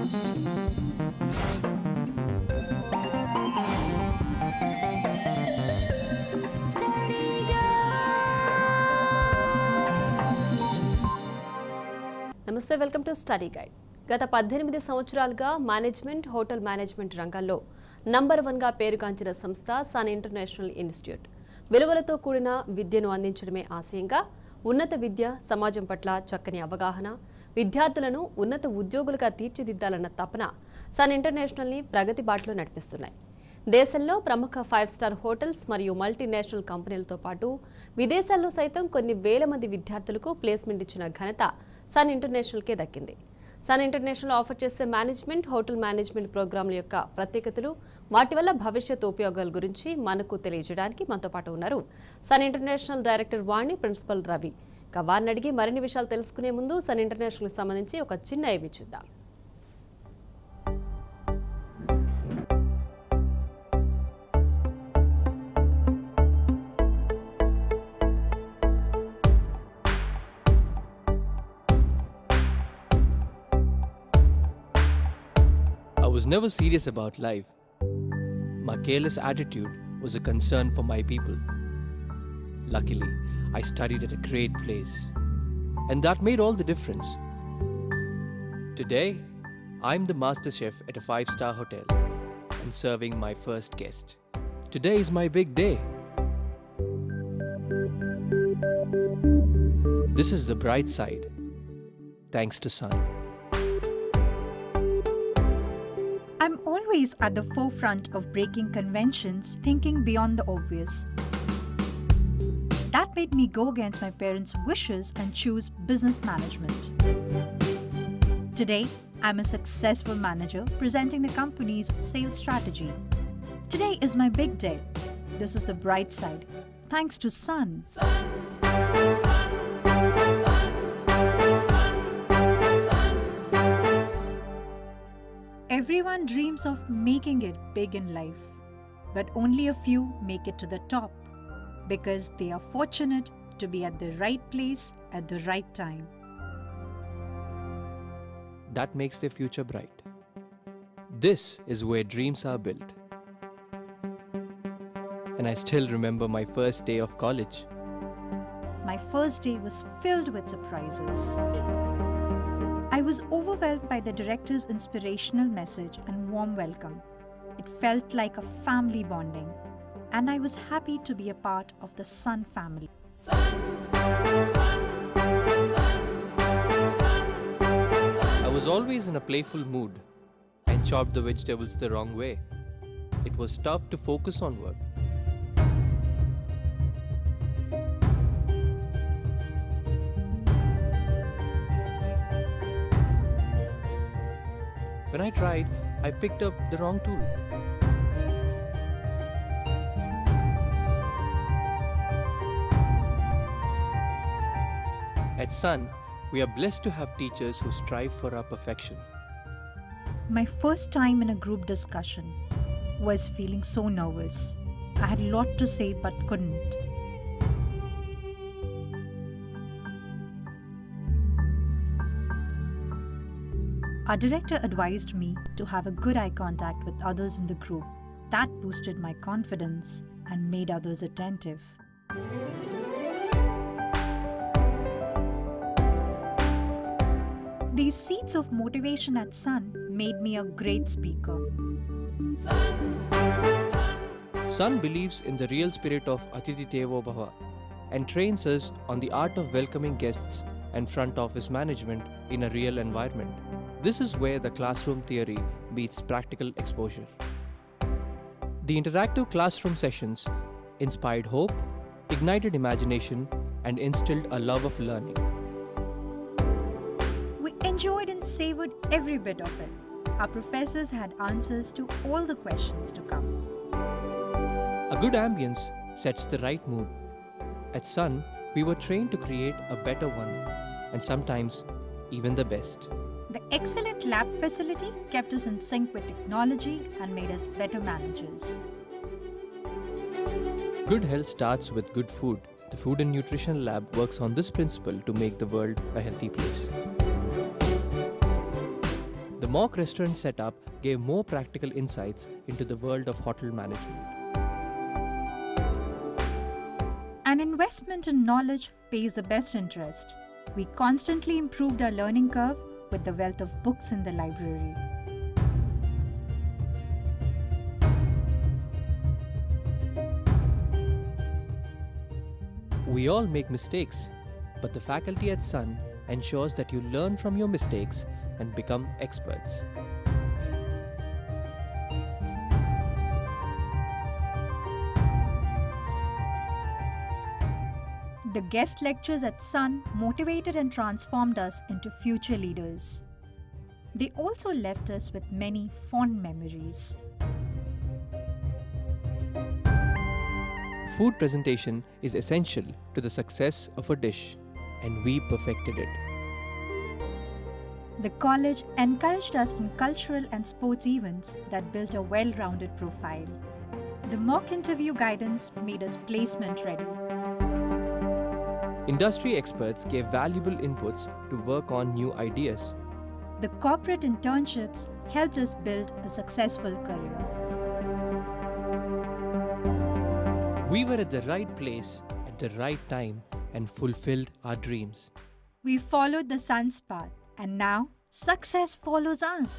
నమస్తే, welcome to study guide. గత 18 సంవత్సరాలుగా మేనేజ్మెంట్, హోటల్ మేనేజ్మెంట్ రంగాల్లో నంబర్ 1గా పేరుగాంచిన సంస్థ సన్ ఇంటర్నేషనల్ ఇన్స్టిట్యూట్. విలువలతో కూడిన విద్యను అందించడమే ఆశయంగా ఉన్నత విద్య, సమాజం పట్ల చక్కని అవగాహన, విద్యార్థులను ఉన్నత ఉద్యోగులుగా తీర్చిదిద్దాలన్న తపన సన్ ఇంటర్నేషనల్ని ప్రగతి బాటలో నడిపిస్తున్నాయి. దేశంలో ప్రముఖ 5 స్టార్ హోటల్స్ మరియు మల్టీనేషనల్ కంపెనీలతో పాటు విదేశాల్లో సైతం కొన్ని వేల మంది విద్యార్థులకు ప్లేస్మెంట్ ఇచ్చిన ఘనత సన్ ఇంటర్నేషనల్కే దక్కింది. సన్ ఇంటర్నేషనల్ ఆఫర్ చేసే మేనేజ్మెంట్, హోటల్ మేనేజ్మెంట్ ప్రోగ్రాంల యొక్క ప్రత్యేకతలు, వాటి వల్ల భవిష్యత్ ఉపయోగాల గురించి మనకు తెలియజేయడానికి మనతో పాటు ఉన్నారు Sun International director Vani, principal Ravi. వారిని అడిగి మరిన్ని విషయాలు తెలుసుకునే ముందు సన్ ఇంటర్నేషనల్కి సంబంధించి ఒక చిన్న ఏవి చూద్దాం. I was never serious about life. My careless attitude was a concern for my people. Luckily, I studied at a great place, and that made all the difference. Today, I'm the master chef at a 5-star hotel and serving my first guest. Today is my big day. This is the bright side, thanks to Sun. I'm always at the forefront of breaking conventions, thinking beyond the obvious. That made me go against my parents' wishes and choose business management. Today, I'm a successful manager presenting the company's sales strategy. Today is my big day. This is the bright side, thanks to Sun. Everyone dreams of making it big in life, but only a few make it to the top because they are fortunate to be at the right place at the right time. That makes their future bright. This is where dreams are built. And I still remember my first day of college. My first day was filled with surprises. I was overwhelmed by the director's inspirational message and warm welcome. It felt like a family bonding, and I was happy to be a part of the Sun family. Sun, sun, sun, sun. I was always in a playful mood and chopped the vegetables the wrong way. It was tough to focus on work. When I tried, I picked up the wrong tool. At Sun, we are blessed to have teachers who strive for our perfection. My first time in a group discussion was feeling so nervous. I had a lot to say but couldn't. Our director advised me to have a good eye contact with others in the group. That boosted my confidence and made others attentive. These seeds of motivation at Sun made me a great speaker. Sun believes in the real spirit of Atithi Devo Bhava and trains us on the art of welcoming guests and front office management in a real environment. This is where the classroom theory meets practical exposure. The interactive classroom sessions inspired hope, ignited imagination, and instilled a love of learning. We enjoyed and savored every bit of it. Our professors had answers to all the questions to come. A good ambience sets the right mood. At Sun, we were trained to create a better one, and sometimes even the best. The excellent lab facility kept us in sync with technology and made us better managers. Good health starts with good food. The Food and Nutrition Lab works on this principle to make the world a healthy place. The The mock restaurant setup gave more practical insights into the world of hotel management. An investment in knowledge pays the best interest. We constantly improved our learning curve with the wealth of books in the library. We all make mistakes, but the faculty at Sun ensures that you learn from your mistakes and become experts. The guest lectures at Sun motivated and transformed us into future leaders. They also left us with many fond memories. Food presentation is essential to the success of a dish, and we perfected it. The college encouraged us in cultural and sports events that built a well-rounded profile. The mock interview guidance made us placement ready. Industry experts gave valuable inputs to work on new ideas. The corporate internships helped us build a successful career. We were at the right place at the right time and fulfilled our dreams. We followed the Sun's path, and now success follows us.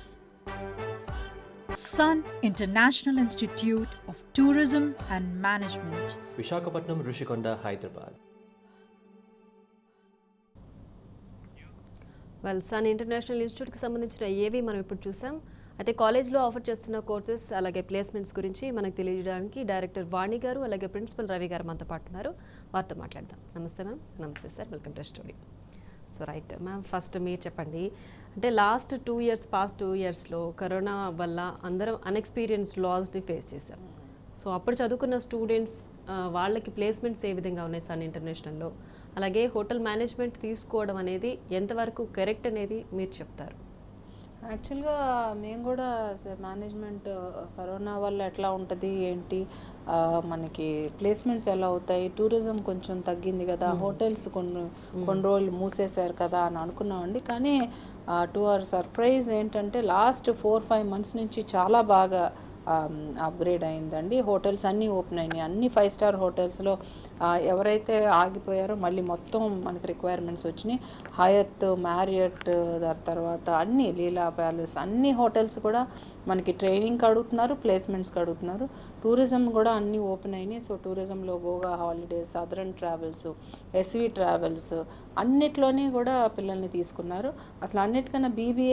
Sun International Institute of Tourism and Management. Visakhapatnam, Rishikonda, Hyderabad. Sun International ఇన్స్టిట్యూట్కి సంబంధించిన ఏవి మనం ఇప్పుడు చూసాం. అయితే కాలేజ్లో offer చేస్తున్న courses అలాగే ప్లేస్మెంట్స్ గురించి మనకు తెలియజేయడానికి డైరెక్టర్ వాణి గారు అలాగే ప్రిన్సిపల్ రవి గారు మనతో పాటు ఉన్నారు. వారితో మాట్లాడదాం. నమస్తే మ్యామ్. నమస్తే sir. Welcome to studio. So right ma'am, first మీరు చెప్పండి, అంటే లాస్ట్ 2 years పాస్ట్ 2 yearsలో కరోనా వల్ల అందరం అన్ఎక్స్పీరియన్స్డ్ లాస్ని ఫేస్ చేశాం. సో అప్పుడు చదువుకున్న స్టూడెంట్స్ వాళ్ళకి ప్లేస్మెంట్స్ ఏ విధంగా ఉన్నాయి సన్ ఇంటర్నేషనల్లో, అలాగే హోటల్ మేనేజ్మెంట్ తీసుకోవడం అనేది ఎంతవరకు కరెక్ట్ అనేది మీరు చెప్తారు? యాక్చువల్గా మేము కూడా మేనేజ్మెంట్ కరోనా వల్ల ఎట్లా ఉంటుంది ఏంటి, మనకి ప్లేస్మెంట్స్ ఎలా అవుతాయి, టూరిజం కొంచెం తగ్గింది కదా, హోటల్స్ కొన్ని రోజులు మూసేశారు కదా అని అనుకున్నామండి. కానీ టు అవర్ సర్ప్రైజ్ ఏంటంటే లాస్ట్ 4-5 months నుంచి చాలా బాగా అప్గ్రేడ్ అయిందండి. హోటల్స్ అన్నీ ఓపెన్ అయినాయి. అన్ని 5-star హోటల్స్లో ఎవరైతే ఆగిపోయారో మళ్ళీ మొత్తం మనకి రిక్వైర్మెంట్స్ వచ్చినాయి. హయత్, మ్యారియట్, దాని తర్వాత అన్ని లీలా ప్యాలెస్ అన్ని హోటల్స్ కూడా మనకి ట్రైనింగ్కి అడుగుతున్నారు, ప్లేస్మెంట్స్కి అడుగుతున్నారు. టూరిజం కూడా అన్నీ ఓపెన్ అయినాయి. సో టూరిజంలో Goga holidays, southern travels, SV travels అన్నిట్లోని కూడా పిల్లల్ని తీసుకున్నారు. అసలు అన్నిటికన్నా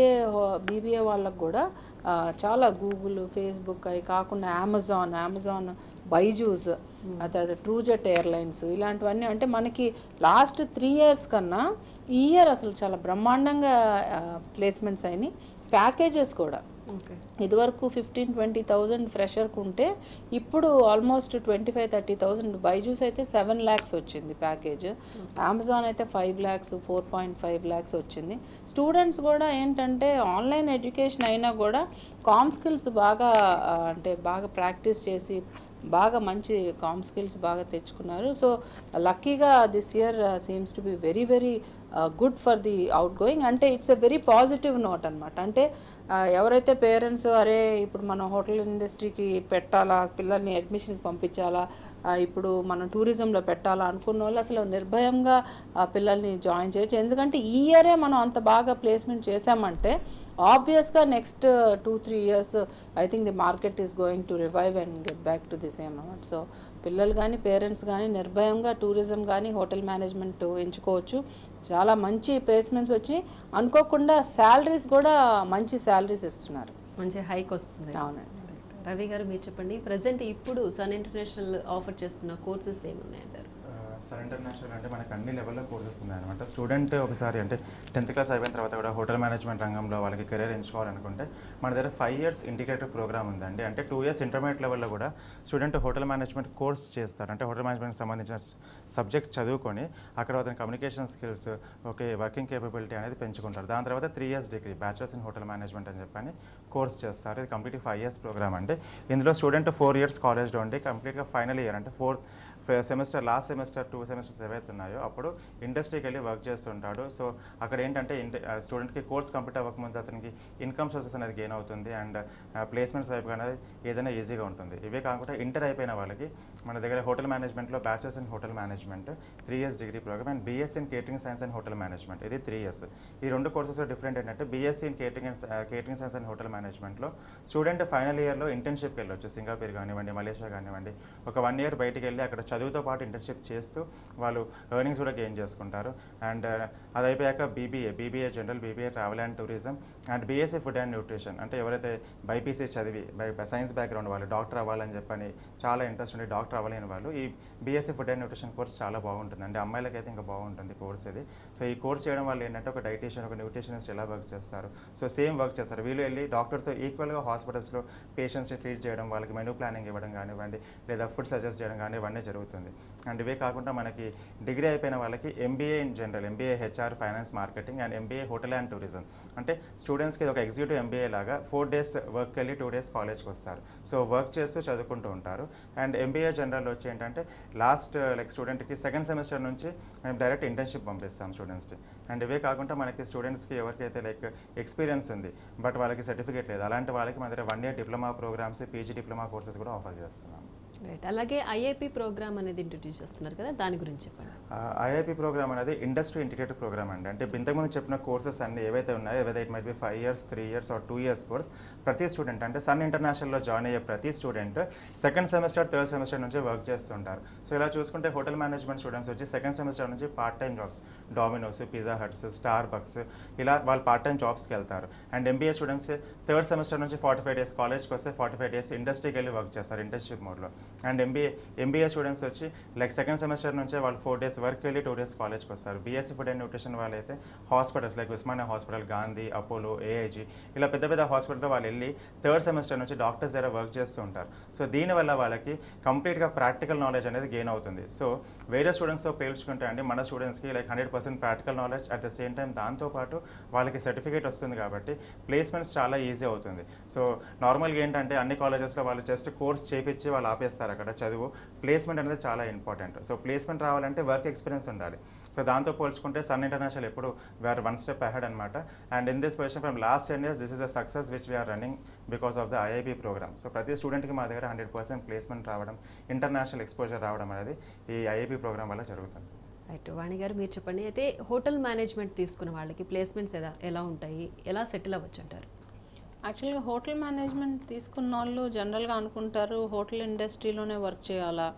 బీబీఏ వాళ్ళకు కూడా చాలా గూగుల్, ఫేస్బుక్ అవి కాకుండా అమెజాన్, బైజూస్, ఆ తర్వాత ట్రూజెట్ ఎయిర్లైన్స్ ఇలాంటివన్నీ అంటే మనకి లాస్ట్ 3 years కన్నా ఈ ఇయర్ అసలు చాలా బ్రహ్మాండంగా ప్లేస్మెంట్స్ అయినాయి. ప్యాకేజెస్ కూడా ఇదివరకు 15-20,000 ఫ్రెషర్కు ఉంటే ఇప్పుడు ఆల్మోస్ట్ 25-30,000. బైజూస్ అయితే 7 lakhs వచ్చింది ప్యాకేజ్. అమెజాన్ అయితే 5 lakhs, 4.5 lakhs వచ్చింది. స్టూడెంట్స్ కూడా ఏంటంటే ఆన్లైన్ ఎడ్యుకేషన్ అయినా కూడా కామ్ స్కిల్స్ బాగా అంటే బాగా ప్రాక్టీస్ చేసి బాగా మంచి కామ్ స్కిల్స్ బాగా తెచ్చుకున్నారు. సో లక్కీగా this year seems to be very very good for the outgoing. అంటే it's a very positive note అనమాట. అంటే ఎవరైతే పేరెంట్స్ అరే ఇప్పుడు మనం హోటల్ ఇండస్ట్రీకి పెట్టాలా, పిల్లల్ని అడ్మిషన్కి పంపించాలా, ఇప్పుడు మనం టూరిజంలో పెట్టాలా అనుకున్న వాళ్ళు అసలు నిర్భయంగా పిల్లల్ని జాయిన్ చేయొచ్చు. ఎందుకంటే ఈ ఇయరే మనం అంత బాగా ప్లేస్మెంట్ చేసామంటే ఆబ్వియస్గా next 2-3 years I think the market is going to revive and get back to the same amount. So పిల్లలు కానీ పేరెంట్స్ కానీ నిర్భయంగా టూరిజం కానీ హోటల్ మేనేజ్మెంట్ ఎంచుకోవచ్చు. చాలా మంచి ప్లేస్మెంట్స్ వచ్చి అనుకోకుండా శాలరీస్ కూడా మంచి శాలరీస్ ఇస్తున్నారు, మంచి హైక్ వస్తుంది. అవునండి. రవి గారు మీరు చెప్పండి, ప్రజెంట్ ఇప్పుడు సన్ ఇంటర్నేషనల్ ఆఫర్ చేస్తున్న కోర్సెస్ ఏమున్నాయంటారు? సన్ ఇంటర్నేషనల్ అంటే మనకు అన్ని లెవెల్లో కోర్సెస్ ఉన్నాయన్నమాట. స్టూడెంట్ ఒకసారి అంటే 10th class అయిపోయిన తర్వాత కూడా హోటల్ మేనేజ్మెంట్ రంగంలో వాళ్ళకి కెరీర్ ఎంచుకోవాలనుకుంటే మన దగ్గర 5 years ఇంటిగ్రేటెడ్ ప్రోగ్రామ్ ఉందండి. అంటే 2 years ఇంటర్మీడియట్ లెవెల్లో కూడా స్టూడెంట్ హోటల్ మేనేజ్మెంట్ కోర్స్ చేస్తారు. అంటే హోటల్ మేనేజ్మెంట్కి సంబంధించిన సబ్జెక్ట్స్ చదువుకొని అక్కడ అతని communication skills, okay working capability అనేది పెంచుకుంటారు. దాని తర్వాత 3 years degree bachelors in hotel management అని చెప్పని కోర్స్ చేస్తారు. ఇది కంప్లీట్గా 5 years ప్రోగ్రామ్ అండి. ఇందులో స్టూడెంట్ 4 years కాలేజ్లో ఉండి కంప్లీట్గా ఫైనల్ ఇయర్ అంటే లాస్ట్ సెమిస్టర్ 2 సెమిస్టర్స్ ఏవైతే ఉన్నాయో అప్పుడు ఇండస్ట్రీకి వెళ్ళి వర్క్ చేస్తుంటాడు. సో అక్కడ ఏంటంటే స్టూడెంట్కి కోర్స్ కంప్లీట్ అవ్వకముందు అతనికి ఇన్కమ్ సోర్సెస్ అనేది గెయిన్ అవుతుంది అండ్ ప్లేస్మెంట్స్ వైపు అనేది ఏదైనా ఈజీగా ఉంటుంది. ఇవే కాకుండా ఇంటర్ అయిపోయిన వాళ్ళకి మన దగ్గర హోటల్ మేనేజ్మెంట్లో bachelors in hotel management 3 years degree program and BSc in catering science and hotel management, ఇది 3 years. ఈ 2 కోర్సెస్ డిఫరెంట్ ఏంటంటే BSc in catering science and hotel మేనేజ్మెంట్లో స్టూడెంట్ ఫైనల్ ఇయర్లో ఇంటర్న్షిప్కి వెళ్ళొచ్చు. సింగపూర్ కానివ్వండి, మలేషియా కానివ్వండి, ఒక 1 year బయటికి వెళ్ళి అక్కడ చదువుతో పాటు ఇంటర్న్షిప్ చేస్తూ వాళ్ళు ఎర్నింగ్స్ కూడా గెయిన్ చేసుకుంటారు. అండ్ అది అయిపోయాక BBA general, BBA travel and tourism and BSc food and nutrition, అంటే ఎవరైతే బైపీసీ చదివి సైన్స్ బ్యాక్గ్రౌండ్ వాళ్ళు డాక్టర్ అవ్వాలని చెప్పని చాలా ఇంట్రెస్ట్ ఉండి డాక్టర్ అవ్వలేని వాళ్ళు ఈ BSc food and nutrition course చాలా బాగుంటుంది. అంటే అమ్మాయిలకైతే ఇంకా బాగుంటుంది కోర్స్ ఇది. సో ఈ కోర్స్ చేయడం వల్ల ఏంటంటే ఒక డైటీషియన్, ఒక న్యూట్రిషనిస్ట్ ఎలా వర్క్ చేస్తారు, సో సేమ్ వర్క్ చేస్తారు. వీళ్ళు వెళ్ళి డాక్టర్తో ఈక్వల్గా హాస్పిటల్స్లో పేషెంట్స్ని ట్రీట్ చేయడం, వాళ్ళకి మెనూ ప్లానింగ్ ఇవ్వడం కానివ్వండి, లేదా ఫుడ్ సజెస్ట్ చేయడం కానీ ఇవన్నీ జరుగుతుంది. అండ్ ఇవే కాకుండా మనకి డిగ్రీ అయిపోయిన వాళ్ళకి MBA in general, MBA HR finance marketing and MBA hotel and tourism, అంటే స్టూడెంట్స్కి ఒక ఎగ్జిక్యూటివ్ ఎంబీఏ లాగా 4 days వర్క్ వెళ్ళి 2 days కాలేజ్కి వస్తారు. సో వర్క్ చేస్తూ చదువుకుంటూ ఉంటారు. అండ్ ఎంబీఏ జనరల్ వచ్చి ఏంటంటే లాస్ట్ స్టూడెంట్కి 2nd semester నుంచి మేము డైరెక్ట్ ఇంటర్న్షిప్ పంపిస్తాం స్టూడెంట్స్కి. అండ్ ఇవే కాకుండా మనకి స్టూడెంట్స్కి ఎవరికైతే ఎక్స్పీరియన్స్ ఉంది బట్ వాళ్ళకి సర్టిఫికేట్ లేదు, అలాంటి వాళ్ళకి మన దగ్గర 1 year diploma programs, PG diploma courses కూడా ఆఫర్ చేస్తున్నాం. రైట్. అలాగే ఐఐపి ప్రోగ్రామ్ అనేది ఇంట్రొడ్యూస్ చేస్తున్నారు కదా, దాని గురించి చెప్పండి. ఐఐపి ప్రోగ్రామ్ అనేది ఇండస్ట్రీ ఇంటిగ్రేటెడ్ ప్రోగ్రామ్ అండి. అంటే ఇంతకుముందు చెప్పిన కోర్సెస్ అన్ని ఏవైతే ఉన్నాయో, ఏవైతే it might be 5 years, 3 years or 2 years course, ప్రతి స్టూడెంట్ అంటే సన్ ఇంటర్నేషనల్లో జాయిన్ అయ్యే ప్రతి student 2nd semester, 3rd semester నుంచి వర్క్ చేస్తుంటారు. సో ఇలా చూసుకుంటే హోటల్ మేనేజ్మెంట్ స్టూడెంట్స్ వచ్చి 2nd semester నుంచి part time jobs, Domino's, Pizza Huts, Starbucks, ఇలా వాళ్ళు పార్ట్ టైం జాబ్స్కి వెళ్తారు. And MBA students 3rd semester నుంచి 45 days కాలేజ్కి వస్తే 45 days ఇండస్ట్రీకి వెళ్ళి వర్క్ చేస్తారు ఇంటర్న్షిప్ మోడ్లో. అండ్ ఎంబీఏ స్టూడెంట్స్ వచ్చి 2nd semester నుంచే వాళ్ళు 4 days వర్క్ వెళ్ళి 2 days కాలేజ్కి వస్తారు. బీఎస్సీ ఫుడ్ అండ్ న్యూట్రిషన్ వాళ్ళైతే hospitals Osmania hospital, Gandhi, Apollo, AIG, ఇలా పెద్ద పెద్ద హాస్పిటల్లో వాళ్ళు వెళ్ళి 3rd semester నుంచి డాక్టర్స్ దగ్గర వర్క్ చేస్తూ ఉంటారు. సో దీనివల్ల వాళ్ళకి కంప్లీట్గా ప్రాక్టికల్ నాలెడ్జ్ అనేది గెయిన్ అవుతుంది. సో వేరే స్టూడెంట్స్తో పేల్చుకుంటే అండి మన స్టూడెంట్స్కి 100% practical knowledge, at the same time దాంతోపాటు వాళ్ళకి సర్టిఫికేట్ వస్తుంది కాబట్టి ప్లేస్మెంట్స్ చాలా ఈజీ అవుతుంది. సో నార్మల్గా ఏంటంటే అన్ని కాలేజెస్లో వాళ్ళు జస్ట్ కోర్స్ చేపించి వాళ్ళు ఆపేస్తారు అక్కడ చదువు. ప్లేస్మెంట్ అనేది చాలా ఇంపార్టెంట్. సో ప్లేస్మెంట్ రావాలంటే వర్క్ ఎక్స్పీరియన్స్ ఉండాలి. సో దాంతో పోల్చుకుంటే సన్ ఇంటర్నేషనల్ ఎప్పుడు వీఆర్ 1 step ahead అనమాట. And in this position from last 10 years this is a success which we are running because of the IIP program. So ప్రతి స్టూడెంట్కి మా దగ్గర 100% ప్లేస్మెంట్ రావడం, ఇంటర్నేషనల్ ఎక్స్పోజర్ రావడం అనేది ఈ ఐఐపి ప్రోగ్రామ్ వల్ల జరుగుతుంది. రైట్. వాణి గారు మీరు చెప్పండి, అయితే హోటల్ మేనేజ్మెంట్ తీసుకున్న వాళ్ళకి ప్లేస్మెంట్స్ ఎలా ఉంటాయి, ఎలా సెటిల్ అవ్వచ్చు అంటారు? యాక్చువల్గా హోటల్ మేనేజ్మెంట్ తీసుకున్న వాళ్ళు జనరల్గా అనుకుంటారు హోటల్ ఇండస్ట్రీలోనే వర్క్ చేయాలా,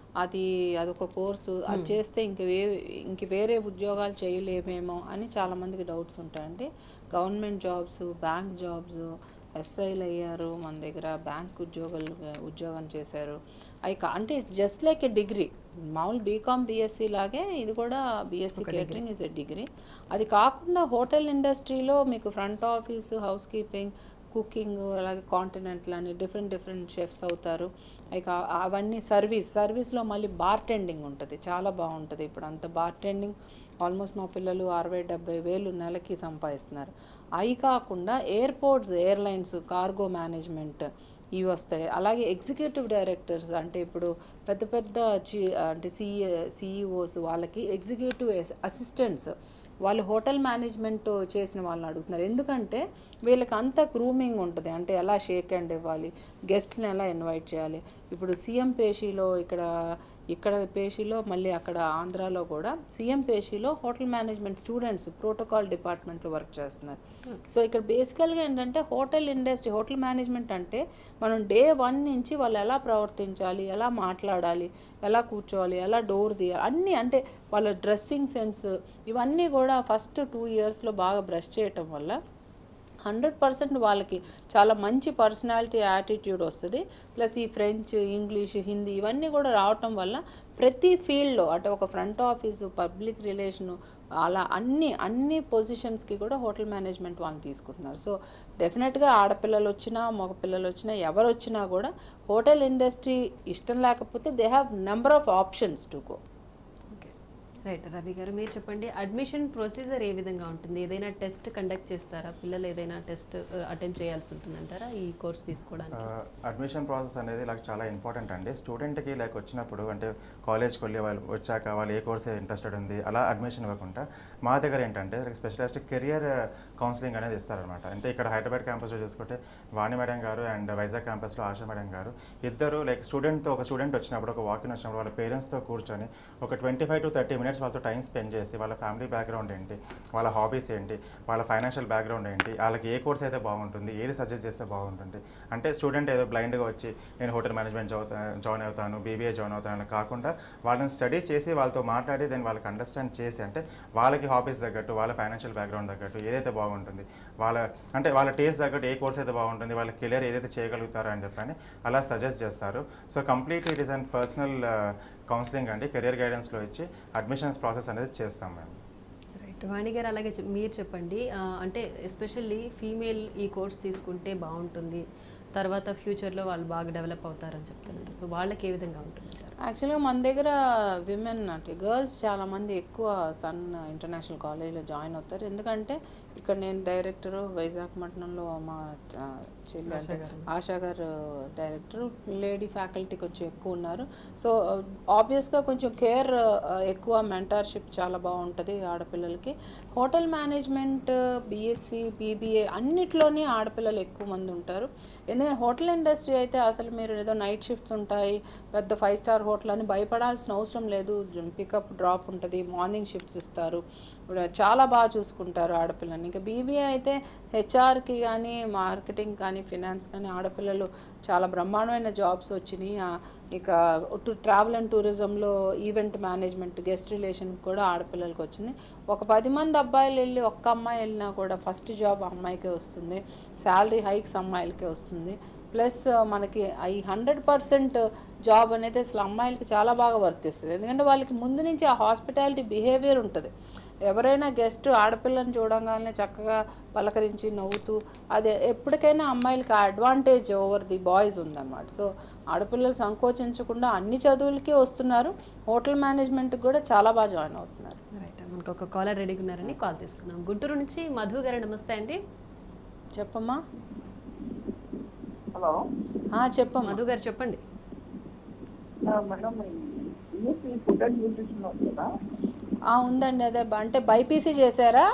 అదొక కోర్సు, అది చేస్తే ఇంక వేరే ఉద్యోగాలు చేయలేమేమో అని చాలామందికి డౌట్స్ ఉంటాయండి. గవర్నమెంట్ జాబ్స్, బ్యాంక్ జాబ్స్, ఎస్ఐలు అయ్యారు మన దగ్గర, బ్యాంక్ ఉద్యోగం చేశారు. అంటే it's just like a degree, మామూలు బీకామ్ బీఎస్సీ లాగే ఇది కూడా BSc catering is a degree. అది కాకుండా హోటల్ ఇండస్ట్రీలో మీకు front office, housekeeping, cooking, అలాగే కాంటినెంటల్ అని డిఫరెంట్ షెఫ్స్ అవుతారు. అవన్నీ సర్వీస్లో మళ్ళీ బార్టెండింగ్ ఉంటుంది, చాలా బాగుంటుంది. ఇప్పుడు అంత బార్టెండింగ్ ఆల్మోస్ట్ మా పిల్లలు 60-70 వేలు నెలకి సంపాదిస్తున్నారు. అవి కాకుండా ఎయిర్పోర్ట్స్, ఎయిర్లైన్స్, కార్గో మేనేజ్మెంట్ ఇవి వస్తాయి. అలాగే ఎగ్జిక్యూటివ్ డైరెక్టర్స్, అంటే ఇప్పుడు పెద్ద అంటే సిఈఓస్ వాళ్ళకి ఎగ్జిక్యూటివ్ అసిస్టెంట్స్ వాళ్ళు హోటల్ మేనేజ్మెంట్ చేసిన వాళ్ళని అడుగుతున్నారు. ఎందుకంటే వీళ్ళకి అంత గ్రూమింగ్ ఉంటుంది, అంటే ఎలా షేక్ హ్యాండ్ ఇవ్వాలి, గెస్ట్ని ఎలా ఇన్వైట్ చేయాలి. ఇప్పుడు సీఎం పేషీలో ఇక్కడ పేషీలో, మళ్ళీ అక్కడ ఆంధ్రాలో కూడా సీఎం పేషీలో హోటల్ మేనేజ్మెంట్ స్టూడెంట్స్ ప్రోటోకాల్ డిపార్ట్మెంట్లో వర్క్ చేస్తున్నారు. సో ఇక్కడ బేసికల్గా ఏంటంటే హోటల్ ఇండస్ట్రీ, హోటల్ మేనేజ్మెంట్ అంటే మనం day 1 నుంచి వాళ్ళు ఎలా ప్రవర్తించాలి, ఎలా మాట్లాడాలి, ఎలా కూర్చోవాలి, ఎలా డోర్ తీయాలి, అన్నీ, అంటే వాళ్ళ డ్రెస్సింగ్ సెన్స్ ఇవన్నీ కూడా ఫస్ట్ 2 yearsలో బాగా బ్రష్ చేయటం వల్ల 100% వాళ్ళకి చాలా మంచి పర్సనాలిటీ, యాటిట్యూడ్ వస్తుంది. ప్లస్ ఈ ఫ్రెంచ్, ఇంగ్లీష్, హిందీ ఇవన్నీ కూడా రావటం వల్ల ప్రతి ఫీల్డ్లో, అంటే ఒక ఫ్రంట్ ఆఫీసు, పబ్లిక్ రిలేషను, అలా అన్ని పొజిషన్స్కి కూడా హోటల్ మేనేజ్మెంట్ వాళ్ళని తీసుకుంటున్నారు. సో డెఫినెట్గా ఆడపిల్లలు వచ్చినా, మగ పిల్లలు వచ్చినా, ఎవరు వచ్చినా కూడా హోటల్ ఇండస్ట్రీ ఇష్టం లేకపోతే they have number of options to go. Right. Ravi garu మీరు చెప్పండి, అడ్మిషన్ ప్రొసీజర్ ఏ విధంగా ఉంటుంది? ఏదైనా టెస్ట్ కండక్ట్ చేస్తారా? పిల్లలు ఏదైనా టెస్ట్ అటెంప్ట్ చేయాల్సి ఉంటుందంటారా ఈ కోర్స్ తీసుకోవడానికి? అడ్మిషన్ ప్రాసెస్ అనేది లైక్ చాలా ఇంపార్టెంట్ అండి. స్టూడెంట్కి లైక్ వచ్చినప్పుడు అంటే కాలేజ్కి వెళ్ళి వాళ్ళు వచ్చాక వాళ్ళు ఏ కోర్స్ ఇంట్రెస్టెడ్ ఉంది అలా అడ్మిషన్ ఇవ్వకుండా మా దగ్గర ఏంటంటే స్పెషలిస్ట్ కెరియర్ కౌన్సిలింగ్ అనేది ఇస్తారనమాట. అంటే ఇక్కడ హైదరాబాద్ క్యాంపస్లో చూసుకుంటే వాణి మేడం గారు అండ్ వైజాగ్ క్యాంపస్లో ఆశా మేడం గారు ఇద్దరు లైక్ ఒక స్టూడెంట్ వచ్చినప్పుడు ఒక వాకిన్ వచ్చినప్పుడు వాళ్ళ పేరెంట్స్తో కూర్చొని ఒక 25 to 30 minutes వాళ్ళతో టైం స్పెండ్ చేసి వాళ్ళ ఫ్యామిలీ బ్యాక్గ్రౌండ్ ఏంటి, వాళ్ళ హాబీస్ ఏంటి, వాళ్ళ ఫైనాన్షియల్ బ్యాక్గ్రౌండ్ ఏంటి, వాళ్ళకి ఏ కోర్స్ అయితే బాగుంటుంది, ఏది సజెస్ట్ చేస్తే బాగుంటుంది. అంటే స్టూడెంట్ ఏదో బ్లైండ్గా వచ్చి నేను హోటల్ మేనేజ్మెంట్ జాయిన్ అవుతాను, BBA జాయిన్ అవుతాను అని కాకుండా వాళ్ళని స్టడీ చేసి వాళ్ళతో మాట్లాడి దాన్ని వాళ్ళకి అండర్స్టాండ్ చేసి అంటే వాళ్ళకి హాబీస్ తగ్గట్టు వాళ్ళ ఫైనాన్షియల్ బ్యాక్గ్రౌండ్ తగ్గట్టు ఏదైతే బాగుంటుంది, వాళ్ళ టేస్ట్ తగ్గట్టు ఏ కోర్స్ అయితే బాగుంటుంది, వాళ్ళ కెరియర్ ఏదైతే చేయగలుగుతారో అని చెప్పని అలా సజెస్ట్ చేస్తారు. So completely it is and personal counselling అండి, కెరియర్ గైడెన్స్లో ఇచ్చి అడ్మిషన్స్ ప్రాసెస్ అనేది చేస్తాం మేము. రైట్. వాణి గారు అలాగే మీరు చెప్పండి, అంటే ఎస్పెషల్లీ ఫీమేల్ ఈ కోర్స్ తీసుకుంటే బాగుంటుంది, తర్వాత ఫ్యూచర్లో వాళ్ళు బాగా డెవలప్ అవుతారని చెప్తున్నారు. సో వాళ్ళకి ఏ విధంగా ఉంటుంది? యాక్చువల్గా మన దగ్గర విమెన్ అంటే గర్ల్స్ చాలామంది ఎక్కువ సన్ ఇంటర్నేషనల్ కాలేజ్లో జాయిన్ అవుతారు. ఎందుకంటే ఇక్కడ నేను డైరెక్టరు వైజాగ్ పట్టణంలో మా చెల్లి అంటే ఆశా గారు డైరెక్టరు, లేడీ ఫ్యాకల్టీ కొంచెం ఎక్కువ ఉన్నారు. సో ఆబ్వియస్గా కొంచెం కేర్ ఎక్కువ, మెంటర్షిప్ చాలా బాగుంటుంది ఆడపిల్లలకి. హోటల్ మేనేజ్మెంట్, BSc, BBA అన్నిట్లోనే ఆడపిల్లలు ఎక్కువ మంది ఉంటారు. ఎందుకంటే హోటల్ ఇండస్ట్రీ అయితే అసలు మీరు ఏదో నైట్ షిఫ్ట్స్ ఉంటాయి, పెద్ద 5-star హోటల్ అని భయపడాల్సిన అవసరం లేదు. పికప్ డ్రాప్ ఉంటుంది, మార్నింగ్ షిఫ్ట్స్ ఇస్తారు, చాలా బాగా చూసుకుంటారు ఆడపిల్లని. ఇంకా BBA అయితే HRకి కానీ మార్కెటింగ్ కానీ ఫినాన్స్ కానీ ఆడపిల్లలు చాలా బ్రహ్మాండమైన జాబ్స్ వచ్చినాయి. ఇక ట్రావెల్ అండ్ టూరిజంలో ఈవెంట్ మేనేజ్మెంట్, గెస్ట్ రిలేషన్ కూడా ఆడపిల్లలకి వచ్చింది. ఒక 10 మంది అబ్బాయిలు వెళ్ళి ఒక్క అమ్మాయి వెళ్ళినా కూడా ఫస్ట్ జాబ్ అమ్మాయికే వస్తుంది, శాలరీ హైక్స్ అమ్మాయిలకే వస్తుంది. ప్లస్ మనకి ఈ 100% జాబ్ అనేది అసలు అమ్మాయిలకి చాలా బాగా వర్తిస్తుంది. ఎందుకంటే వాళ్ళకి ముందు నుంచి ఆ హాస్పిటాలిటీ బిహేవియర్ ఉంటుంది. ఎవరైనా గెస్ట్ ఆడపిల్లని చూడంగానే చక్కగా పలకరించి నవ్వుతూ, అది ఎప్పటికైనా అమ్మాయిలకి ఆ అడ్వాంటేజ్ ఓవర్ ది బాయ్స్ ఉందన్నమాట. సో ఆడపిల్లలు సంకోచించకుండా అన్ని చదువులకి వస్తున్నారు, హోటల్ మేనేజ్మెంట్కి కూడా చాలా బాగా జాయిన్ అవుతున్నారు. రైట్. మనకు ఒక కాలర్ రెడీగా ఉన్నారని కాల్ తీసుకుందాం. గుంటూరు నుంచి మధు గారు, నమస్తే అండి. చెప్పమ్మా. హలో, చెప్పమ్మా. మధు గారు చెప్పండి. మేడం ఫుడ్ అండ్ న్యూట్రిషన్ కదా? ఉందండి. అదే అంటే బైపీసీ చేశారా?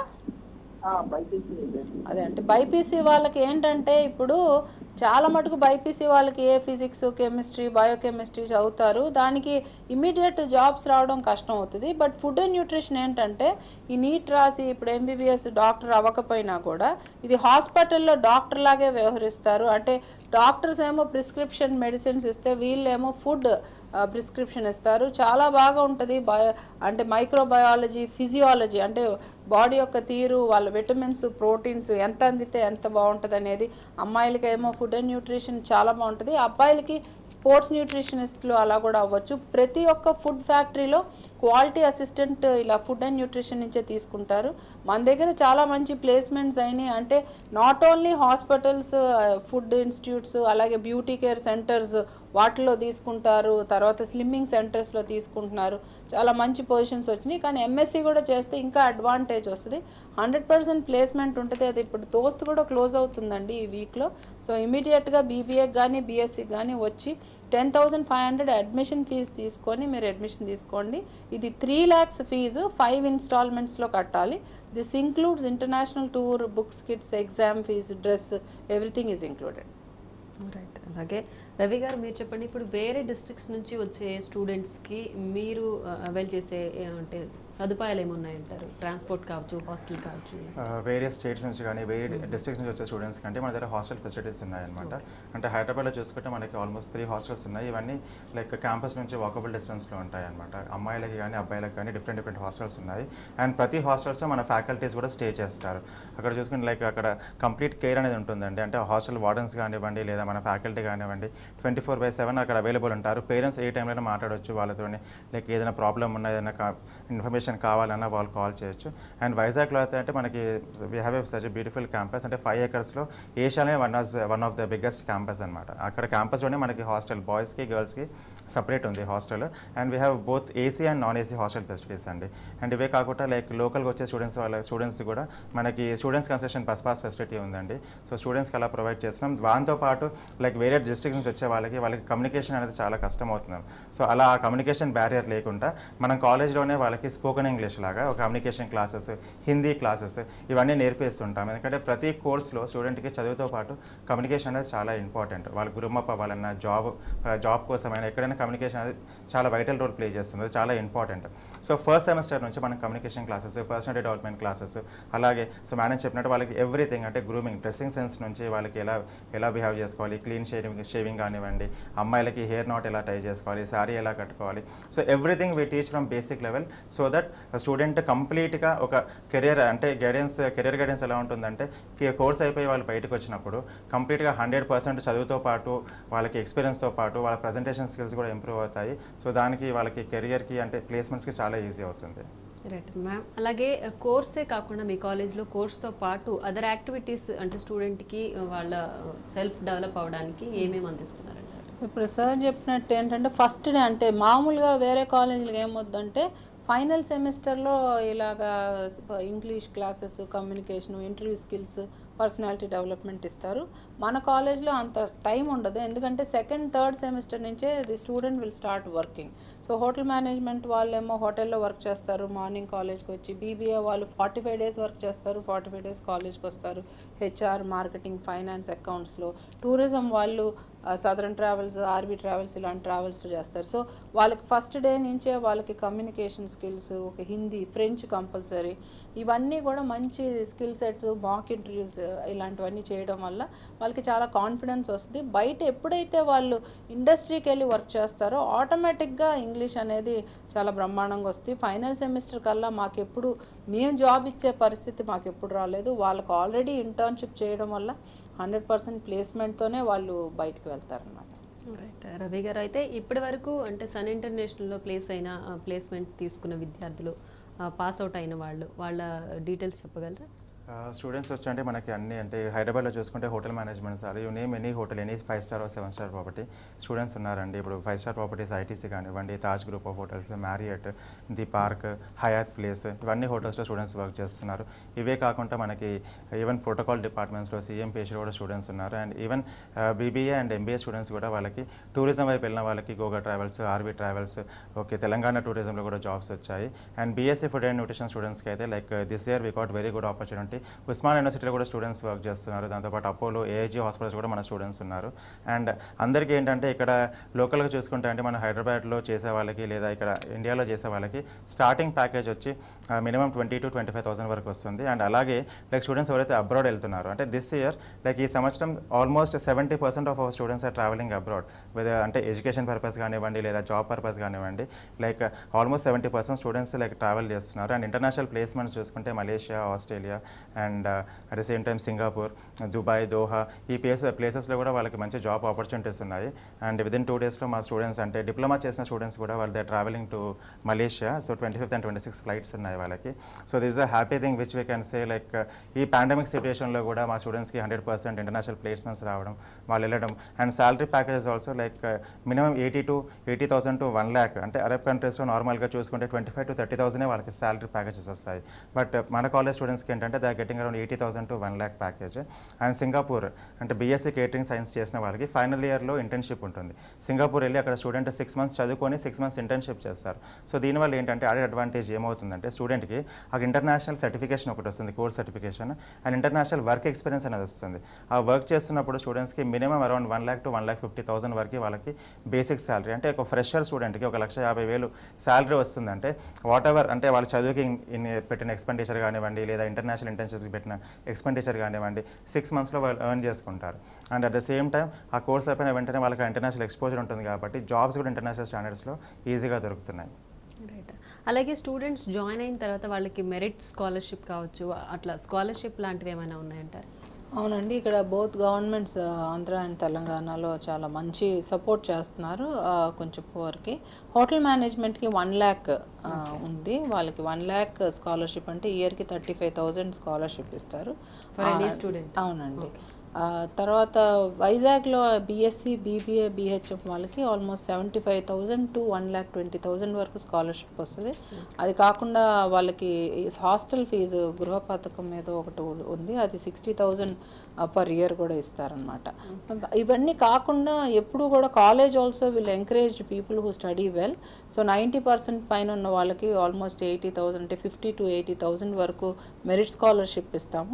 అదే అంటే బైపీసీ వాళ్ళకి ఏంటంటే ఇప్పుడు చాలా మటుకు బైపీసీ వాళ్ళకి ఫిజిక్స్, కెమిస్ట్రీ, బయోకెమిస్ట్రీ చదువుతారు, దానికి ఇమీడియట్ జాబ్స్ రావడం కష్టం అవుతుంది. బట్ ఫుడ్ అండ్ న్యూట్రిషన్ ఏంటంటే ఈ నీట్ రాసి ఇప్పుడు MBBS డాక్టర్ అవ్వకపోయినా కూడా ఇది హాస్పిటల్లో డాక్టర్ లాగే వ్యవహరిస్తారు. అంటే డాక్టర్స్ ఏమో ప్రిస్క్రిప్షన్ మెడిసిన్స్ ఇస్తే వీళ్ళేమో ఫుడ్ ప్రిస్క్రిప్షన్ ఇస్తారు. చాలా బాగా ఉంటుంది. అంటే మైక్రోబయాలజీ, ఫిజియాలజీ అంటే బాడీ యొక్క తీరు, వాళ్ళ విటమిన్స్, ప్రోటీన్స్ ఎంత అందితే ఎంత బాగుంటుంది అనేది. అమ్మాయిలకి ఏమో ఫుడ్ అండ్ న్యూట్రిషన్ చాలా బాగుంటుంది, అబ్బాయిలకి స్పోర్ట్స్ న్యూట్రిషనిస్టులు అలా కూడా అవ్వచ్చు. ప్రతి ఒక్క ఫుడ్ ఫ్యాక్టరీలో క్వాలిటీ అసిస్టెంట్ ఇలా ఫుడ్ అండ్ న్యూట్రిషన్ నుంచే తీసుకుంటారు. మన దగ్గర చాలా మంచి ప్లేస్మెంట్స్ అయినాయి. అంటే not only hospitals, food institutes, అలాగే బ్యూటీ కేర్ సెంటర్స్ వాటిలో తీసుకుంటారు, తర్వాత స్లిమ్మింగ్ సెంటర్స్లో తీసుకుంటున్నారు. చాలా మంచి పొజిషన్స్ వచ్చినాయి. కానీ MSc కూడా చేస్తే ఇంకా అడ్వాంటేజ్ వస్తుంది. 100% ప్లేస్మెంట్ ఉంటుంది. అది ఇప్పుడు దోస్త్ కూడా క్లోజ్ అవుతుందండి ఈ వీక్లో. సో ఇమీడియట్గా BBAకి కానీ BScకి కానీ వచ్చి 10,500 అడ్మిషన్ ఫీజు తీసుకొని మీరు అడ్మిషన్ తీసుకోండి. ఇది 3 lakhs ఫీజు 5 installmentsలో కట్టాలి. This includes international tour, books, kits, exam fee, dress, everything is included. Right. అలాగే రవి గారు మీరు చెప్పండి, ఇప్పుడు వేరే డిస్ట్రిక్ట్స్ నుంచి వచ్చే స్టూడెంట్స్కి మీరు అవైల్ చేసే అంటే సదుపాయాలు ఏమున్నాయంటారు? ట్రాన్స్పోర్ట్ కావచ్చు, హాస్టల్ కావచ్చు. వేరియస్ స్టేట్స్ నుంచి కానీ వేరే డిస్ట్రిక్ట్స్ నుంచి వచ్చే స్టూడెంట్స్ కంటే మన దగ్గర హాస్టల్ ఫెసిలిటీస్ ఉన్నాయన్నమాట. అంటే హైదరాబాద్లో చూసుకుంటే మనకి ఆల్మోస్ట్ 3 హాస్టల్స్ ఉన్నాయి. ఇవన్నీ లైక్ క్యాంపస్ నుంచి వాకబుల్ డిస్టెన్స్లో ఉంటాయి అనమాట. అమ్మాయిలకి కానీ అబ్బాయిలకి కానీ డిఫరెంట్ హాస్టల్స్ ఉన్నాయి. అండ్ ప్రతి హాస్టల్స్లో మన ఫ్యాకల్టీస్ కూడా స్టే చేస్తారు. అక్కడ చూసుకుంటే లైక్ అక్కడ కంప్లీట్ కేర్ అనేది ఉంటుందండి. అంటే హాస్టల్ వార్డెన్స్ కానివ్వండి, లేదా మన ఫ్యాకల్టీ కానివ్వండి 24/7 అక్కడ అవైలబుల్ ఉంటారు. పేరెంట్స్ ఏ టైంలో మాట్లాడవచ్చు వాళ్ళతో, లైక్ ఏదైనా ప్రాబ్లమ్ ఉన్నా ఏదైనా ఇన్ఫర్మేషన్ కావాలన్నా వాళ్ళు కాల్ చేయొచ్చు. అండ్ వైజాగ్లో అయితే అంటే మనకి we have a such beautiful campus, అంటే 5 acresలో ఏషియాలో one of the biggest campus అనమాట. అక్కడ క్యాంపస్లోనే మనకి హాస్టల్ బాయ్స్కి గర్ల్స్కి సపరేట్ ఉంది hostel. And we have both AC and non AC hostel facilities అండి. అండ్ ఇవే కాకుండా లైక్ లోకల్గా వచ్చే స్టూడెంట్స్ కూడా మనకి students concession bus pass facility ఉందండి. సో స్టూడెంట్స్కి అలా ప్రొవైడ్ చేస్తున్నాం. దాంతో పాటు లైక్ వేరే డిస్ట్రిక్ట్ నుంచి వచ్చే వాళ్ళకి కమ్యూనికేషన్ అనేది చాలా కష్టం అవుతున్నాం. సో అలా ఆ కమ్యూనికేషన్ బ్యారియర్ లేకుండా మనం కాలేజ్లోనే వాళ్ళకి స్పోకెన్ ఇంగ్లీష్ లాగా ఒక కమ్యూనికేషన్ క్లాసెస్, హిందీ క్లాసెస్ ఇవన్నీ నేర్పిస్తుంటాం. ఎందుకంటే ప్రతి కోర్స్లో స్టూడెంట్కి చదువుతో పాటు కమ్యూనికేషన్ అనేది చాలా ఇంపార్టెంట్. వాళ్ళు గ్రూమప్ అవ్వాలన్నా జాబ్ కోసమైనా ఎక్కడైనా కమ్యూనికేషన్ అనేది చాలా వైటల్ రోల్ ప్లే చేస్తుంది, అది చాలా ఇంపార్టెంట్. సో ఫస్ట్ సెమిస్టర్ నుంచి మనం communication classes, personality development classes, అలాగే సో మేనేజ్ చెప్పినట్టు వాళ్ళకి ఎవ్రీథింగ్ అంటే గ్రూమింగ్, డ్రెస్సింగ్ సెన్స్ నుంచి వాళ్ళకి ఎలా బిహేవ్ చేసుకోవాలి, క్లీన్ షేవింగ్ కానివ్వండి, అమ్మాయిలకి హెయిర్ నాట్ ఎలా టై చేసుకోవాలి, శారీ ఎలా కట్టుకోవాలి, so everything we teach from basic level. So that student కంప్లీట్గా ఒక కెరియర్ గైడెన్స్ ఎలా ఉంటుందంటే కోర్స్ అయిపోయి వాళ్ళు బయటకు వచ్చినప్పుడు కంప్లీట్గా 100% చదువుతో పాటు వాళ్ళకి ఎక్స్పీరియన్స్తో పాటు వాళ్ళ ప్రజెంటేషన్ స్కిల్స్ కూడా ఇంప్రూవ్ అవుతాయి. సో దానికి వాళ్ళకి కెరియర్కి అంటే ప్లేస్మెంట్స్కి చాలా ఈజీ అవుతుంది. Right ma'am. అలాగే కోర్సే కాకుండా మీ కాలేజ్లో కోర్స్తో పాటు అదర్ యాక్టివిటీస్ అంటే స్టూడెంట్కి వాళ్ళ సెల్ఫ్ డెవలప్ అవ్వడానికి ఏమేమి అందిస్తున్నారండి? ఇప్పుడు సార్ చెప్పినట్టు ఏంటంటే ఫస్ట్ డే అంటే మామూలుగా వేరే కాలేజీలకు ఏమొద్దంటే ఫైనల్ సెమిస్టర్లో ఇలాగా English classes, communication, interview skills, personality development ఇస్తారు. మన కాలేజ్లో అంత టైం ఉండదు, ఎందుకంటే సెకండ్ థర్డ్ సెమిస్టర్ నుంచే the student will start working. So hotel management వాళ్ళేమో హోటల్లో వర్క్ చేస్తారు, మార్నింగ్ కాలేజ్కి వచ్చి. బీబీఏ వాళ్ళు 45 days వర్క్ చేస్తారు, 45 days కాలేజ్కి వస్తారు. హెచ్ఆర్, మార్కెటింగ్, ఫైనాన్స్, అకౌంట్స్లో. టూరిజం వాళ్ళు సదరన్ ట్రావెల్స్, ఆర్బీ ట్రావెల్స్ ఇలాంటి ట్రావెల్స్ చేస్తారు. సో వాళ్ళకి ఫస్ట్ డే నుంచే వాళ్ళకి కమ్యూనికేషన్ స్కిల్స్, ఒక హిందీ, ఫ్రెంచ్ కంపల్సరీ, ఇవన్నీ కూడా మంచి స్కిల్ సెట్స్, మాక్ ఇంటర్వ్యూస్ ఇలాంటివన్నీ చేయడం వల్ల వాళ్ళకి చాలా కాన్ఫిడెన్స్ వస్తుంది. బయట ఎప్పుడైతే వాళ్ళు ఇండస్ట్రీకి వెళ్ళి వర్క్ చేస్తారో ఆటోమేటిక్గా ఇంగ్లీష్ అనేది చాలా బ్రహ్మాండంగా వస్తుంది. ఫైనల్ సెమిస్టర్ కల్లా మేము జాబ్ ఇచ్చే పరిస్థితి మాకు ఎప్పుడు రాలేదు. వాళ్ళకు ఆల్రెడీ ఇంటర్న్షిప్ చేయడం వల్ల 100% ప్లేస్మెంట్తోనే వాళ్ళు బయటకు వెళ్తారన్నమాట. రైట్. రవి గారు, అయితే ఇప్పటి వరకు అంటే సన్ ఇంటర్నేషనల్లో ప్లేస్మెంట్ తీసుకున్న విద్యార్థులు, పాస్ అవుట్ అయిన వాళ్ళ డీటెయిల్స్ చెప్పగలరా? స్టూడెంట్స్ వచ్చి అంటే మనకి అన్ని అంటే హైదరాబాద్లో చూసుకుంటే hotel management sir you name any hotel, any 5 star or 7 star property students ఉన్నారండి. ఇప్పుడు 5 star ప్రాపర్టీస్ ఐటీసీ కానివ్వండి, Taj group of hotels, Marriott, the Park, Hyatt Place, ఇవన్నీ హోటల్స్లో స్టూడెంట్స్ వర్క్ చేస్తున్నారు. ఇవే కాకుండా మనకి ఈవెన్ ప్రోటోకాల్ డిపార్ట్మెంట్స్లో సిఎంపీహెచ్లో కూడా స్టూడెంట్స్ ఉన్నారు. And even BBA and MBA students కూడా వాళ్ళకి టూరిజం వైపు వెళ్ళిన వాళ్ళకి గోగా Travels, RB Travels, okay Telangana టూరిజంలో కూడా జాబ్స్ వచ్చాయి. And BSc food and nutrition స్టూడెంట్స్కి అయితే like this year we got very good opportunity. Osman యూనివర్సిటీలో కూడా స్టూడెంట్స్ వర్క్ చేస్తున్నారు. దాంతోపాటు అపోలో, ఏఐజీ హాస్పిటల్స్ కూడా మన స్టూడెంట్స్ ఉన్నారు. అండ్ అందరికీ ఏంటంటే ఇక్కడ లోకల్గా చూసుకుంటే అంటే మన హైదరాబాద్లో చేసే వాళ్ళకి లేదా ఇక్కడ ఇండియాలో చేసే వాళ్ళకి స్టార్టింగ్ ప్యాకేజ్ వచ్చి మినిమం 20,000 to 25,000 వరకు వస్తుంది. అండ్ అలాగే లైక్ స్టూడెంట్స్ ఎవరైతే అబ్రాడ్ వెళ్తున్నారు అంటే దిస్ ఇయర్ లైక్ ఈ సంవత్సరం almost 70% of our students are travelling abroad, అంటే ఎడ్యుకేషన్ పర్పస్ కానివ్వండి లేదా జాబ్ పర్పస్ కానివ్వండి, like almost 70% students like travel చేస్తున్నారు. అండ్ ఇంటర్నేషనల్ ప్లేస్మెంట్స్ చూసుకుంటే Malaysia, Australia and at the same time Singapore, Dubai, Doha ఈ ప్లేసెస్లో కూడా వాళ్ళకి మంచి జాబ్ ఆపర్చునిటీస్ ఉన్నాయి. అండ్ విదిన్ 2 daysలో మా స్టూడెంట్స్ అంటే డిప్లొమా చేసిన స్టూడెంట్స్ కూడా వాళ్ళు they travelling to Malaysia. So 25th and 26th flights ఉన్నాయి వాళ్ళకి. So this is a happy thing which we can say like ఈ పాండమిక్ సిచ్యుయేషన్లో కూడా మా స్టూడెంట్స్కి 100% ఇంటర్నేషనల్ ప్లేస్మెంట్స్ రావడం, వాళ్ళు వెళ్ళడం. And salary packages also like minimum 80,000 to 1 lakh, అంటే అరబ్ కంట్రీస్లో నార్మల్గా చూసుకుంటే 25,000 to 30,000 వాళ్ళకి శాలరీ ప్యాకేజెస్ వస్తాయి. బట్ మన కాలేజ్ స్టూడెంట్స్కి ఏంటంటే they are getting around 80,000 to 1 lakh package. And Singapore అంటే బీఎస్సీ కేటరింగ్ సైన్స్ చేసిన వాళ్ళకి ఫైనల్ ఇయర్లో ఇంటర్న్షిప్ ఉంటుంది. సింగపూర్ వెళ్ళి అక్కడ స్టూడెంట్ 6 months చదువుకొని 6 months ఇంటర్న్షిప్ చేస్తారు. సో దీనివల్ల ఏంటంటే అదే అడ్వాంటేజ్ ఏమవుతుందంటే స్టూడెంట్కి అక్కడ ఇంటర్నేషనల్ సర్టిఫికేషన్ ఒకటి వస్తుంది, course certification, and international work experience అనేది వస్తుంది. ఆ వర్క్ చేస్తున్నప్పుడు స్టూడెంట్స్కి మినిమం అరౌండ్ 1 lakh to 1,50,000 వరకు వాళ్ళకి బేసిక్ శాలరీ, అంటే ఒక ఫ్రెషర్ స్టూడెంట్కి 1,50,000 శాలరీ వస్తుందంటే వాట్ ఎవర్ అంటే వాళ్ళ చదువుకి పెట్టిన ఎక్స్పెండిచర్ కానివ్వండి లేదా ఇంటర్నేషనల్ ఇంటర్న్షిప్కి పెట్టిన ఎక్స్పెండిచర్ కానివ్వండి 6 monthsలో వాళ్ళు ఎర్న్ చేసుకుంటారు. And at the same time ఆ కోర్స్ అయిపోయిన వెంటనే వాళ్ళకి ఇంటర్నేషనల్ ఎక్స్పోజర్ ఉంటుంది కాబట్టి జాబ్స్ కూడా ఇంటర్నేషనల్ స్టాండర్డ్స్లో ఈజీగా దొరుకుతున్నాయి. రైట్. అలాగే స్టూడెంట్స్ జాయిన్ అయిన తర్వాత వాళ్ళకి మెరిట్ స్కాలర్షిప్ కావచ్చు, అట్లా స్కాలర్షిప్ లాంటివి ఏమైనా ఉన్నాయంటారు? అవునండి, ఇక్కడ బోత్ గవర్నమెంట్స్ ఆంధ్ర అండ్ తెలంగాణలో చాలా మంచి సపోర్ట్ చేస్తున్నారు కొంచెం పూర్కి. హోటల్ మేనేజ్మెంట్కి 1 lakh ఉంది, వాళ్ళకి 1 lakh స్కాలర్షిప్, అంటే ఇయర్కి 35,000 స్కాలర్షిప్ ఇస్తారు. అవునండి. తర్వాత వైజాగ్లో బీఎస్సీ బీబీఏ బీహెచ్ఎం వాళ్ళకి ఆల్మోస్ట్ 75,000 to 1,20,000 వరకు స్కాలర్షిప్ వస్తుంది. అది కాకుండా వాళ్ళకి హాస్టల్ ఫీజు గృహ పథకం ఏదో ఒకటి ఉంది, అది 60,000 పర్ ఇయర్ కూడా ఇస్తారనమాట. ఇవన్నీ కాకుండా ఎప్పుడు కూడా college also will encourage people who study well. So 90% పైన ఉన్న వాళ్ళకి ఆల్మోస్ట్ 80,000 అంటే 50,000 to 80,000 వరకు మెరిట్ స్కాలర్షిప్ ఇస్తాము.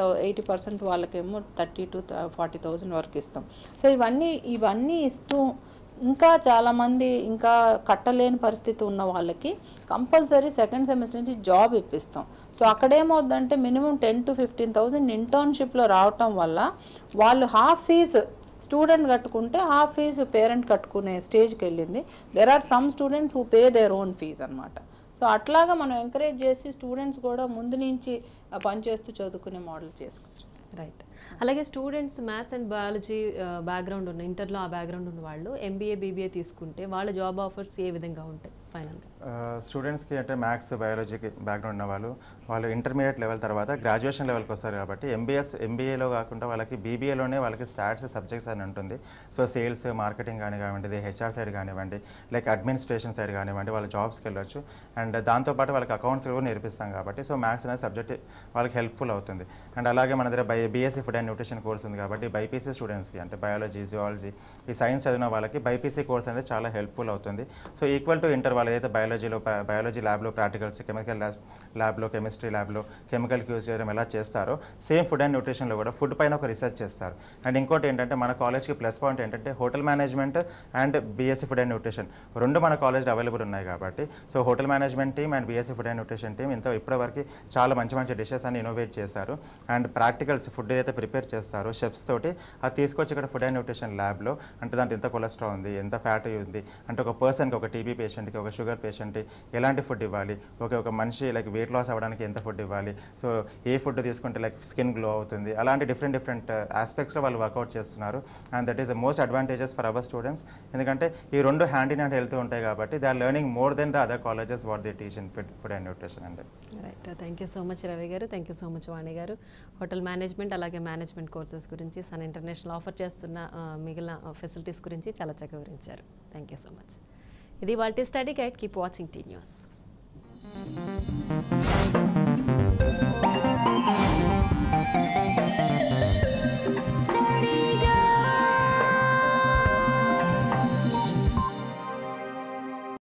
80% వాళ్ళకేమో 30,000 to 40,000 వరకు ఇస్తాం. సో ఇవన్నీ ఇస్తూ ఇంకా చాలామంది ఇంకా కట్టలేని పరిస్థితి ఉన్న వాళ్ళకి కంపల్సరీ సెకండ్ సెమిస్టర్ నుంచి జాబ్ ఇప్పిస్తాం. సో అక్కడేమవుద్దంటే మినిమం 10,000 to 15,000 ఇంటర్న్షిప్లో రావటం వల్ల వాళ్ళు హాఫ్ ఫీజు స్టూడెంట్ కట్టుకుంటే హాఫ్ ఫీజు పేరెంట్ కట్టుకునే స్టేజ్కి వెళ్ళింది. There are some students who pay their own fees అనమాట. సో అట్లాగా మనం ఎంకరేజ్ చేసి స్టూడెంట్స్ కూడా ముందు నుంచి పనిచేస్తూ చదువుకునే మోడల్ చేసుకోవచ్చు. రైట్. అలాగే students maths and biology background ఉన్న, ఇంటర్లో ఆ బ్యాక్గ్రౌండ్ ఉన్న వాళ్ళు ఎంబీఏ బీబీఏ తీసుకుంటే వాళ్ళ జాబ్ ఆఫర్స్ ఏ విధంగా ఉంటాయి ఫైనల్గా? స్టూడెంట్స్కి అంటే మ్యాథ్స్ బయాలజీకి బ్యాక్గ్రౌండ్ ఉన్న వాళ్ళు ఇంటర్మీడియట్ లెవెల్ తర్వాత గ్రాడ్యుయేషన్ లెవెల్కి వస్తారు కాబట్టి ఎంబీఏలో కాకుండా వాళ్ళకి బీబీఏలోనే వాళ్ళకి స్టాట్స్ సబ్జెక్ట్స్ అని ఉంటుంది. సో సేల్స్ మార్కెటింగ్ కానివ్వండి, హెచ్ఆర్ సైడ్ కానివ్వండి, లైక్ అడ్మినిస్ట్రేషన్ సైడ్ కానివ్వండి, వాళ్ళ జాబ్స్కి వెళ్ళొచ్చు. అండ్ దాంతోపాటు వాళ్ళకి అకౌంట్స్ కూడా నేర్పిస్తాం కాబట్టి సో మ్యాథ్స్ అనే సబ్జెక్ట్ వాళ్ళకి హెల్ప్ఫుల్ అవుతుంది. అండ్ అలాగే మన దగ్గర BSc food and nutrition course ఉంది కాబట్టి బైపీసీ స్టూడెంట్స్కి అంటే బయాలజీ, జువాలజీ, ఈ సైన్స్ చదివిన వాళ్ళకి బైపీసీ కోర్స్ అనేది చాలా హెల్ప్ఫుల్ అవుతుంది. సో ఈక్వల్ టు ఇంటర్ వాళ్ళు ఏదైతే బయాలజీ ల్యాబ్లో ప్రాక్టికల్స్, కెమికల్ ల్యాబ్లో, కెమిస్ట్రీ ల్యాబ్లో కెమికల్ యూజ్ చేయడం ఎలా చేస్తారో సేమ్ ఫుడ్ అండ్ న్యూట్రిషన్లో కూడా ఫుడ్ పైన ఒక రీసెర్చ్ చేస్తారు. అండ్ ఇంకోటి ఏంటంటే మన కాలేజ్కి ప్లస్ పాయింట్ ఏంటంటే hotel management and BSc food and nutrition రెండు మన కాలేజ్లో అవైలబుల్ ఉన్నాయి కాబట్టి so hotel management team and BSc food and nutrition team ఇప్పటివరకు చాలా మంచి డిషెస్ అని ఇన్నోవేట్ చేశారు. అండ్ ప్రాక్టికల్స్ ఫుడ్ ఏదైతే ప్రిపేర్ చేస్తారో షెఫ్స్ తోటి అది తీసుకొచ్చి ఇక్కడ ఫుడ్ అండ్ న్యూట్రిషన్ ల్యాబ్లో అంటే దాంట్లో ఎంత కొలెస్ట్రాల్ ఉంది, ఎంత ఫ్యాట్ ఉంది, అంటే ఒక పర్సన్కి, ఒక టీబీ పేషెంట్కి, ఒక షుగర్ పేషెంట్కి ఎలాంటి ఫుడ్ ఇవ్వాలి, ఒక మనిషి లైక్ వెయిట్ లాస్ అవ్వడానికి ఎంత ఫుడ్ ఇవ్వాలి, సో ఏ ఫుడ్ తీసుకుంటే లైక్ స్కిన్ గ్లో అవుతుంది, అలాంటి డిఫరెంట్ ఆస్పెక్ట్స్లో వాళ్ళు వర్కౌట్ చేస్తున్నారు. And that is the most advantages for our students. ఎందుకంటే ఈ రెండు హ్యాండ్ ఇన్ హ్యాండ్ వెళ్తూ ఉంటాయి కాబట్టి they are learning more than the other colleges what they teach in food and nutrition అండి. Right. Thank you so much Ravi గారు, thank you so much Vani గారు. Hotel management అలాగే మేనేజ్మెంట్ కోర్సెస్ గురించి, Sun International offer చేస్తున్న మిగిలిన facilities గురించి చాలా చక్కగా వివరించారు. Thank you so much. ఇది వాళ్ళ study guide. Keep watching T news.